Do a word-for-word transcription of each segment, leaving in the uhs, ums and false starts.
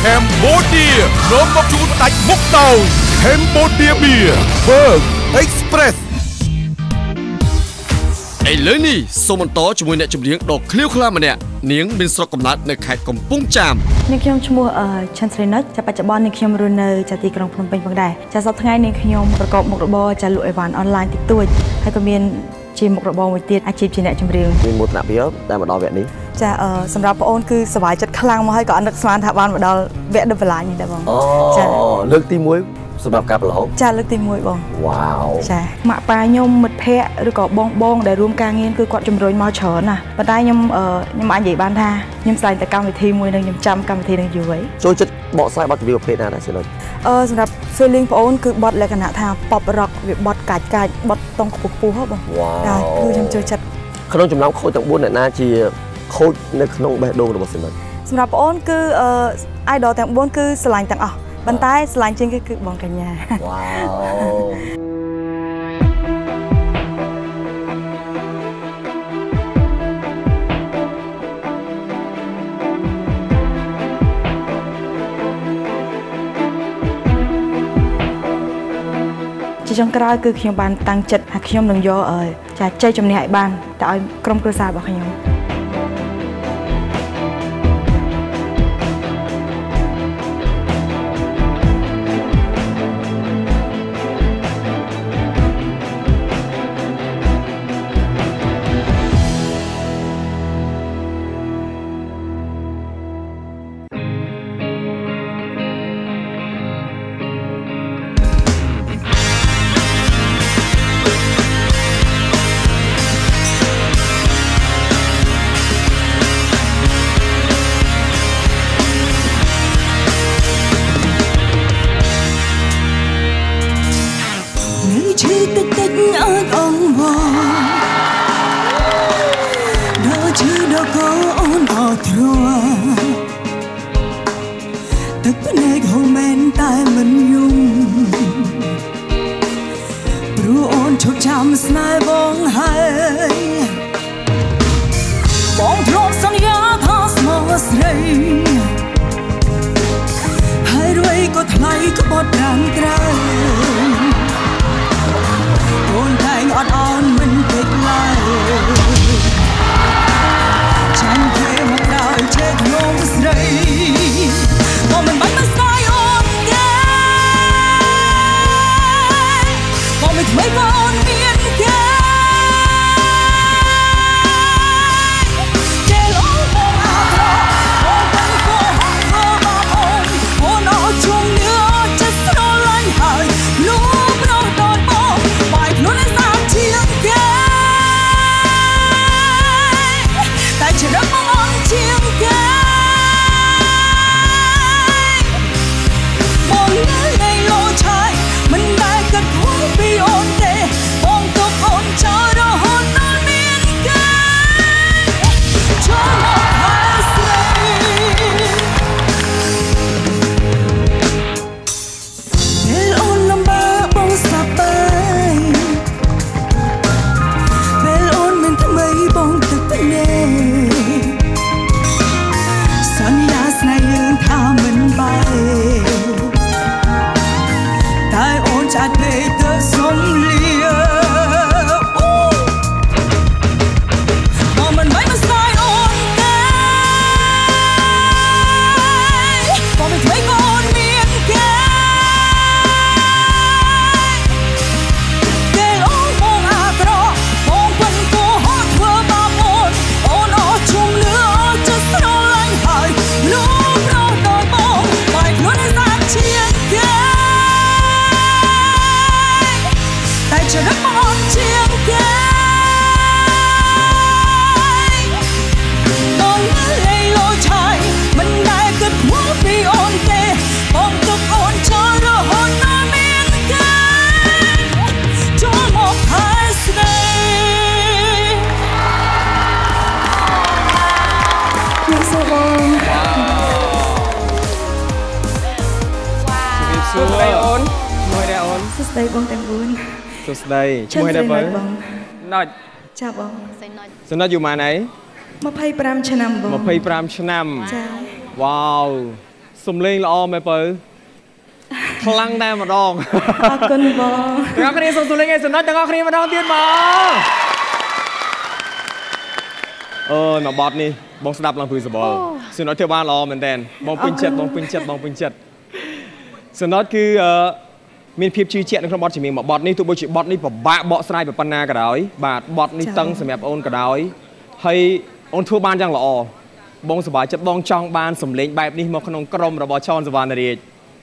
Cambodia น้องมาจูนตัดมุกเตา Cambodia Beer Berg Express ไอ้เลยนี่សូមបន្តជាមួយអ្នកចម្រៀងដ៏ឃ្លាវខ្លាំងម្នាក់នាងមានស្រុកកំណើតនៅខេត្តកំពង់ចាមនាងខ្ញុំឈ្មោះឆាន់ស្រីនិចចាបច្ចុប្បន្ននាងខ្ញុំរស់នៅទីក្រុងភ្នំពេញផងដែរចាសប្តាហ៍ថ្ងៃនាងខ្ញុំប្រកបមុខរបរចាលក់អីវ៉ាន់អនឡាញតិចតួចហើយក៏មានជាមុខរបរមួយទៀតអាជីពជាអ្នកចម្រៀងមានមោទនភាពដែលមកដល់វគ្គនេះចាសម្រាប់បងអូនគឺសប្បាយចិត្តខ្លាំងមកហើយក៏អត់នឹកស្មានថាបានមកដល់វគ្គដុបឡាញនេះដែរបងចាលើកទីមួយសម្រាប់ការប្រឡងចាលើកទីមួយបងវ៉ាវចាម៉ាក់ប៉ាខ្ញុំមិត្តភ័ក្តិឬក៏បងបងដែលរួមការងារគឺគាត់ជំរុញមកច្រើនណាស់ប៉ុន្តែខ្ញុំខ្ញុំអាចនិយាយបានថាខ្ញុំស្លាញ់តែកម្មវិធីមួយនឹងខ្ញុំចាំកម្មវិធីនឹងយូរហើយចូលចិត្តបកស្រាយបទចម្រៀងប្រភេទណាដែរសិនអឺសម្រាប់ feeling បងអូនគឺបទលក្ខណៈថា pop rock វាបទកាច់កាច់បទតង់ខ្ពស់ខ្ពស់ហ៎បងចាគឺខ្ញុំចូលចិត្តក្នុងចំណោមខូចទាំងបួនអ្នកណាជាខូចនៅក្នុងបេះដូងរបស់សិនសម្រាប់បងអូនគឺអឺ idol ទាំងបួនគឺស្រឡាញ់ទាំងអស់ប៉ុន្តែស្រឡាញ់ជាងគេគឺបងកញ្ញាវ៉ាវជាចុងក្រោយគឺខ្ញុំបានតាំងចិត្តថាខ្ញុំនឹងយកចាជ័យជំនះឲ្យបានទៅឲ្យក្រុមគ្រួសាររបស់ខ្ញុំទឹកភ្នែកហូរមែនតែមិនយំព្រោះអូនឈប់ចាំស្នេហ៍បងហើយបងធ្លាប់សន្យាថាស្មោះស្រីហើយរួយក៏ថ្លៃក្បត់ប្រាំក្រៅអូនតែងអត់អន់មិនពេកឡើយចាញ់គេមកដល់ជេរក្នុងស្រីបងមិនបាច់មកស្ដាយអូនទេបងមិនធ្វើបងអូនមានគេជេរអូនបងអត់រកបងមិនគួរហត់ធ្វើមកអូនអូនអត់ជុំញើចិត្តស្រឡាញ់ហើយលោកប្រោដល់បងបាយខ្លួនឯងសាមជាងគេតែជិះរកបងអូនជាងគេស្ដីបងទាំងបួនសួស្ដីឈ្មោះដែរបងណុចចាបងសណុចอยู่ម៉ានអីยี่สิบห้าឆ្នាំបងยี่สิบห้าឆ្នាំចាវ៉ាវសំឡេងល្អមែនបើខ្លាំងតែម្ដងអរគុណបងទាំងអស់គ្នាសូមសំឡេងឲ្យសំណុចទាំងអស់គ្នាម្ដងទៀតមកអឺនៅបទនេះបងស្ដាប់ឡើងព្រឺសបល់សំណុចធ្វើបានល្អមែនតើបងពេញចិត្តបងពេញចិត្តបងពេញចិត្តសំណុចគឺអឺមានភាពជឿជាក់នៅក្នុងបទចម្រៀងមួយបទនេះទោះបីជាបទនេះពិបាកបកស្រាយប៉ុណ្ណាក៏ដោយបាទបទនេះតឹងសម្រាប់អូនក៏ដោយហើយអូនធ្វើបានយ៉ាងល្អបងសប្បាយចិត្តបងចង់បានសម្លេងបែបនេះមកក្នុងក្រុមរបស់ឆនសវណ្ណរាជ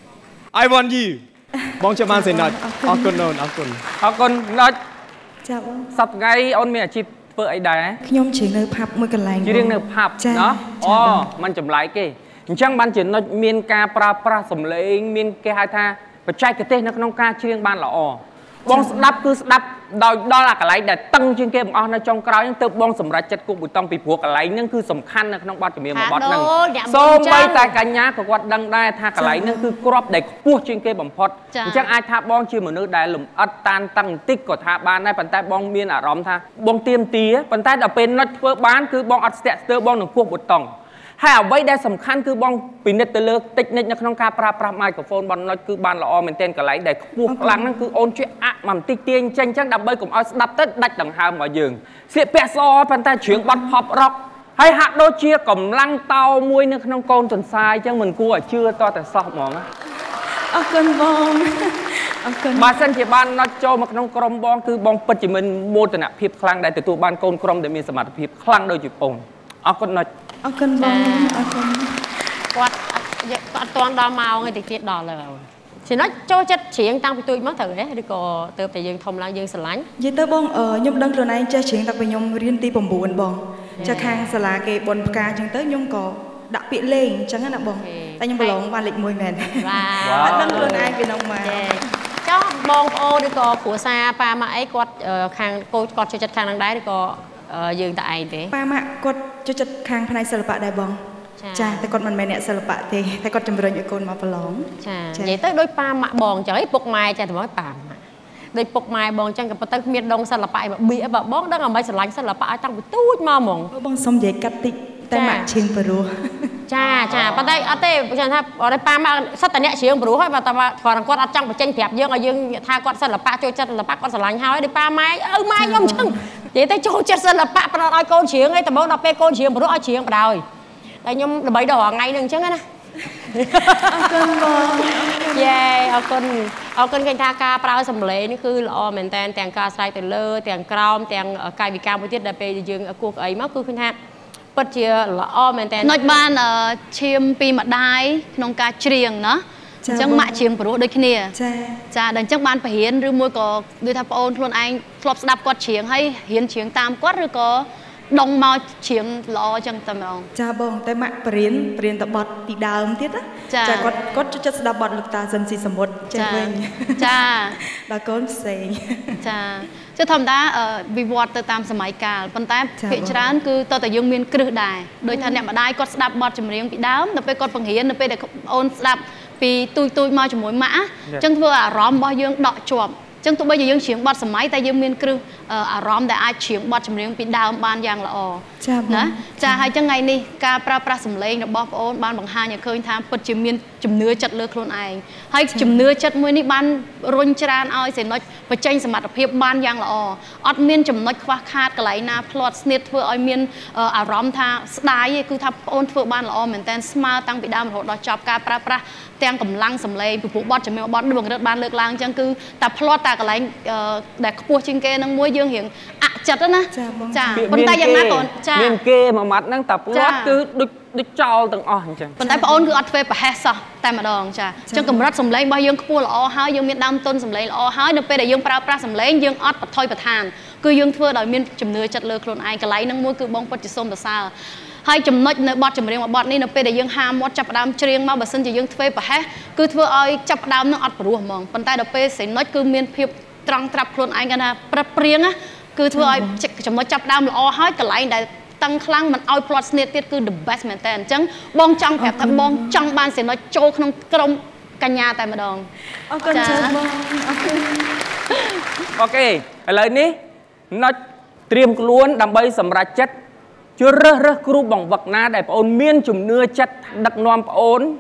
I want you បងចាំបានសេណុចអរគុណអូនអរគុណអរគុណណុចចាបងសប្តាហ៍អូនមានអាជីពធ្វើអីដែរខ្ញុំច្រៀងនៅផាប់មួយកន្លែងច្រៀងនៅផាប់ណាអូมันចម្លែកទេអញ្ចឹងបានជាណុចមានការប្រើប្រាស់សម្លេងមានគេហៅថាបច្ចេកទេសនៅក្នុងការច្រៀងបានល្អបងស្ដាប់គឺស្ដាប់ដោយដល់អាកន្លែងដែលតឹងជាងគេបង្អស់នៅចុងក្រោយហ្នឹងទើបបងសម្រេចចិត្តគប់ប៊ូតុងពីព្រោះកន្លែងហ្នឹងគឺសំខាន់នៅក្នុងបទចម្រៀងមួយបទហ្នឹងសូម្បីតែកញ្ញាក៏គាត់ដឹងដែរថាកន្លែងហ្នឹងគឺគ្រាប់ដែលខ្ពស់ជាងគេបំផុតអញ្ចឹងអាចថាបងជាមនុស្សដែលលំអិតតានតឹងបន្តិចក៏ថាបានដែរប៉ុន្តែបងមានអារម្មណ៍ថាបងទៀមទាប៉ុន្តែដល់ពេលណុចធ្វើបានគឺបងអត់ស្ទាក់ស្ទើរបងនឹងគប់ប៊ូតុងហើយអ្វីដែលសំខាន់គឺបងពិនិត្យទៅលើតិចនិចនៅក្នុងការប្រើប្រាស់ម៉ៃក្រូហ្វូនបងណុចគឺបានល្អមែនទែនកន្លែងដែលខ្ពស់ខ្លាំងហ្នឹងគឺអូនជួយអាក់មកបន្តិចទាញចេញអញ្ចឹងដើម្បីកុំឲ្យស្ដាប់ទៅដាច់ដង្ហើមរបស់យើងស្លៀកពាក់ស្អប៉ុន្តែច្រៀងបទ pop rock ហើយហាក់ដូចជាកម្លាំងតោមួយនៅក្នុងកូនទន្សាយអញ្ចឹងមិនគួរឲ្យជឿតតែសោះហ្មងអរគុណបងអរគុណបើសិនជាបានណុចចូលមកក្នុងក្រុមបងគឺបងពិតជាមានមោទនភាពខ្លាំងដែលទទួលបានកូនក្រុមដែលមានសមត្ថភាពខ្លាំងដូចជាបងអរគុណណុចអរគុណបងអរគុណគាត់អត់ទាន់ដល់ម៉ោងទេតិចទៀតដល់ហើយចំណុចចូលចិត្តច្រៀងតាំងពីទូចមកត្រូវទេឬក៏ទៅតែយើងធំឡើងយើងស្រឡាញ់និយាយទៅបងខ្ញុំដឹងខ្លួនឯងចេះច្រៀងតាំងពីខ្ញុំរៀនទី9បងចាខាងសាលាគេបុនផ្កាអញ្ចឹងទៅខ្ញុំក៏ដាក់ពាក្យលេងអញ្ចឹងណាបងតែខ្ញុំប្រឡងបានលេខមួយមែនបាទអត់ដឹងខ្លួនឯងពីនោះមកចុះបងប្អូនឬក៏គ្រួសារប៉ាម៉ាក់អីគាត់ខាងកូនគាត់ចូលចិត្តខាងហ្នឹងដែរឬក៏យើងតែឯងទេប៉ាម៉ាក់គាត់ចូលចិត្តខាងផ្នែកសិល្បៈដែរបងចាតែគាត់មិនមែនអ្នកសិល្បៈទេតែគាត់ជំរុញឲ្យកូនមកប្រឡងចានិយាយទៅដូចប៉ាម៉ាក់បងអញ្ចឹងឯងពុកម៉ែចាតែមកប៉ាម៉ាក់ដូចពុកម៉ែបងអញ្ចឹងក៏ប៉ុន្តែគ្មានដងសិល្បៈមកបៀបើបងដឹងអ្វីស្រឡាញ់សិល្បៈឲ្យតាំងពីទូចមកហ្មងបងសុំនិយាយកាត់តិចតែម៉ាក់ច្រៀងព្រោះចាចាប៉ុន្តែអត់ទេខ្ញុំថាអត់ទេប៉ាម៉ាក់សិតតែអ្នកច្រៀងព្រោះហើយបើតែគាត់គាត់អត់ចង់បញ្ចេញប្រាប់យើងឲ្យយើងថាគាត់សិល្បៈចូលចិត្តសិល្បៈគាត់ស្រឡាញ់ហើយដូចប៉ាម៉ែឪម៉ែខ្ញុំអញ្ចឹងនិយាយទៅចូលចិត្តសិល្បៈប្រដៅឲ្យកូនច្រៀងឯងដំបូងដល់ពេលកូនច្រៀងព្រោះឲ្យច្រៀងបដ ாய் តែខ្ញុំដើម្បីដល់រងថ្ងៃហ្នឹងអញ្ចឹងណាអរគុណបងយេអរគុណអរគុណឃើញថាការប្រើសម្លេងនេះគឺល្អមែនតើទាំងការស្រែកទៅលើទាំងក្រោមទាំងកាយវិការមួយទៀតដែលពេលយើងគោះក្អីមកគឺឃើញថាពិតជាល្អមែនតើណុចបានឈាមពីម្ដាយក្នុងការច្រៀងណាអញ្ចឹងម៉ាក់ច្រៀងព្រោះដូចគ្នាចាចាដល់អញ្ចឹងបានបរៀនឬមួយក៏ដូចថាប្អូនខ្លួនឯងធ្លាប់ស្ដាប់គាត់ច្រៀងហើយរៀនច្រៀងតាមគាត់ឬក៏ដងមកច្រៀងល្អអញ្ចឹងតែម្ដងចាបងតែម៉ាក់បរៀនបរៀនតបត់ពីដើមទៀតណាចាគាត់គាត់ចូលចិត្តស្ដាប់បទលោកតាសិនស៊ីសមុទ្រចេះវិញចាដល់កូនផ្សេងចាជាធម្មតាវិវត្តទៅតាមសម័យកាលប៉ុន្តែភាគច្រើនគឺតើតើយើងមានគ្រឹះដែរដោយថាអ្នកម្ដាយគាត់ស្ដាប់បទចម្រៀងពីដើមដល់ពេលគាត់បង្រៀនដល់ពេលដែលអូនស្ដាប់ពីទូចទូចមកជាមួយម៉ាក់អញ្ចឹងធ្វើអារម្មណ៍របស់យើងដកជាប់ចឹងទោះបីជាយើងច្រៀងបទសម័យតែយើងមានគ្រឹះអារម្មណ៍ដែលអាចច្រៀងបទចម្រៀងពីដើមបានយ៉ាងល្អណាចាហើយចឹងថ្ងៃនេះការប្រើប្រាស់សម្លេងរបស់ប្អូនបានបង្ហាញឲ្យឃើញថាពិតជាមានជំនឿចិត្តលើខ្លួនឯងហើយជំនឿចិត្តមួយនេះបានរុញច្រានឲ្យសេណុចបញ្ចេញសមត្ថភាពបានយ៉ាងល្អអត់មានចំណុចខ្វះខាតកន្លែងណាផ្លាត់ស្នៀតធ្វើឲ្យមានអារម្មណ៍ថាស្ដាយទេគឺថាប្អូនធ្វើបានល្អមែនតើស្មើតាំងពីដើមរហូតដល់ចប់ការប្រើប្រាស់ទាំងកម្លាំងសម្លេងពីព្រោះបទចម្រៀងបទនេះបង្រើតបានលើកឡើងចឹងគឺតែផ្លាត់តែកន្លែងដែលខ្ពស់ជាងគេនឹងមួយយើងរៀងអចិត្តណាចាប៉ុន្តែយ៉ាងណាក៏ចាមានគេមួយម៉ាត់ហ្នឹងតែផ្លាត់គឺដូចដូចចោលទាំងអស់អញ្ចឹងប៉ុន្តែបងអូនគឺអត់ធ្វើប្រហែសសោះតែម្ដងចាអញ្ចឹងកម្រិតសម្លេងរបស់យើងខ្ពស់ល្អហើយយើងមានដើមទុនសម្លេងល្អហើយនៅពេលដែលយើងប្រើប្រាស់សម្លេងយើងអត់បន្ថយបន្ថានគឺយើងធ្វើដោយមានជំនឿចិត្តលើខ្លួនឯងកន្លែងហ្នឹងមួយគឺបងពិតជាសូមសរសើរហើយចំណុចនៅបទចម្រៀងមួយបទនេះនៅពេលដែលយើងហាមាត់ចាប់ផ្ដើមច្រៀងមកបើសិនជាយើងធ្វើប្រហែសគឺធ្វើឲ្យចាប់ផ្ដើមនឹងអត់ព្រោះហ្មងប៉ុន្តែដល់ពេលសេណុចគឺមានភាពត្រង់ត្រាប់ខ្លួនឯងគាត់ថាប្រឹកព្រៀងណាគឺធ្វើឲ្យចំណុចចាប់ផ្ដើមល្អហើយកន្លែងដែលតឹងខ្លាំងមិនឲ្យ plot ស្នៀតទៀតគឺ the best មែនតើអញ្ចឹងបងចង់ប្រាប់ថាបងចង់បានសេណុចចូលក្នុងក្រុមកញ្ញាតែម្ដងអរគុណច្រើនបងអរគុណអូខេឥឡូវនេះណុចត្រៀមខ្លួនដើម្បីសម្រេចចិត្តជួយរើសរើសគ្រូបង្វឹកណាដែលបងអូនមានជំនឿចិត្តដឹកនាំបងអូន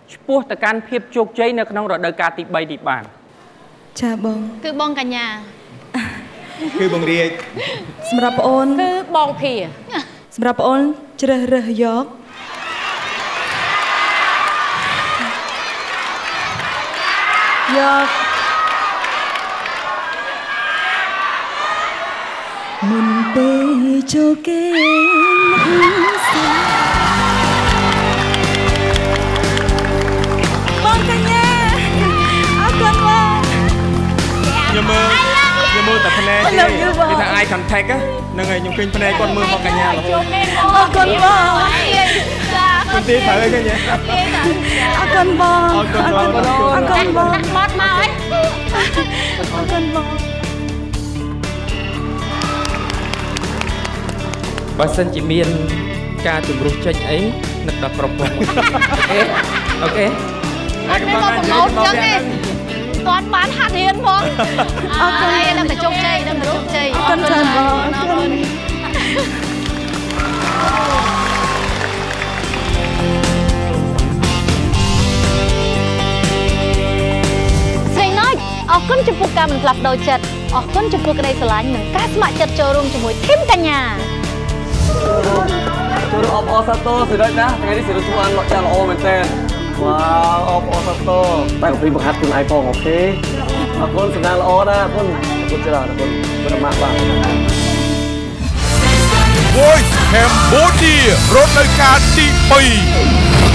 ឆ្ពោះទៅកាន់ភាពជោគជ័យនៅក្នុងរដូវកាលទីបីនេះបានចាបងគឺបងកញ្ញាគឺបងរាជសម្រាប់បងអូនគឺបងភាសម្រាប់បងអូនជ្រើសរើសយកយកមុនពេលចូលគេបងកញ្ញាអរគុណបងខ្ញុំមើលខ្ញុំមើលតែភ្នែកទេគេថា eye contact ហ្នឹងហើយខ្ញុំឃើញភ្នែកគាត់មើលមកកញ្ញារហូតអរគុណបងគុណទីត្រូវហើយកញ្ញាអរគុណបងអរគុណបងអរគុណបងបត់មកអីអរគុណបងបើសិនជាមានការជំរុះចេញអីនឹកដល់ប្រពន្ធអូខេអត់មានមកប្រម៉ូទចឹងទេគាត់បានហាត់រៀនផងអរគុណដល់តែជោគជ័យដល់ជោគជ័យអរគុណច្រើនបងអរគុណស្រីណុចអរគុណចំពោះការមិនផ្លាស់ប្ដូរចិត្តអរគុណចំពោះក្តីស្រឡាញ់និងការស្ម័គ្រចិត្តចូលរួមជាមួយធីមកញ្ញាចូលរួមអបអរសាទរសិរិចណាថ្ងៃនេះសិរិចធ្វើបានចាស់ល្អមែនតើវ៉ាវអបអរសាទរតែកំព្រីបង្ហាត់ខ្លួនឯងផងអូខេអរគុណសំណាងល្អណាស់អរគុណអរគុណច្រើនអរគុណប្រមាថបាទ Voice Cambodia រដូវកាលទីពីរ